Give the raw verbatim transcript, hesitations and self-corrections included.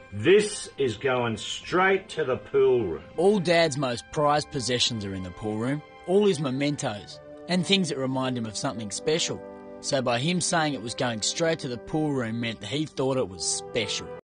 This is going straight to the pool room. All Dad's most prized possessions are in the pool room, all his mementos, and things that remind him of something special. So by him saying it was going straight to the pool room meant that he thought it was special.